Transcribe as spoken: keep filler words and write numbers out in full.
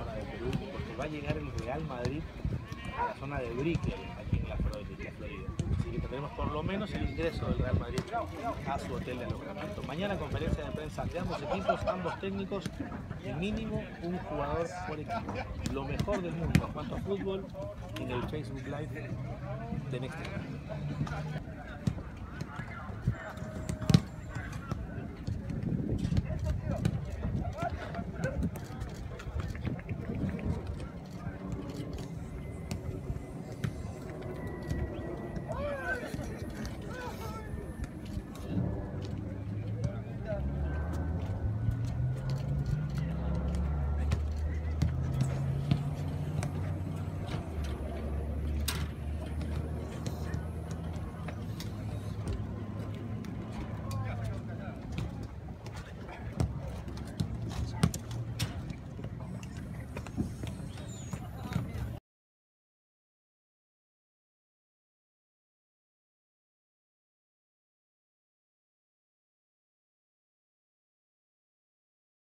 hora de Perú, porque va a llegar el Real Madrid a la zona de Brickell, aquí en la Florida. Así que tendremos por lo menos el ingreso del Real Madrid a su hotel de alojamiento. Mañana conferencia de prensa de ambos equipos, ambos técnicos, y mínimo un jugador por equipo. Lo mejor del mundo en cuanto a fútbol en el Facebook Live de Next.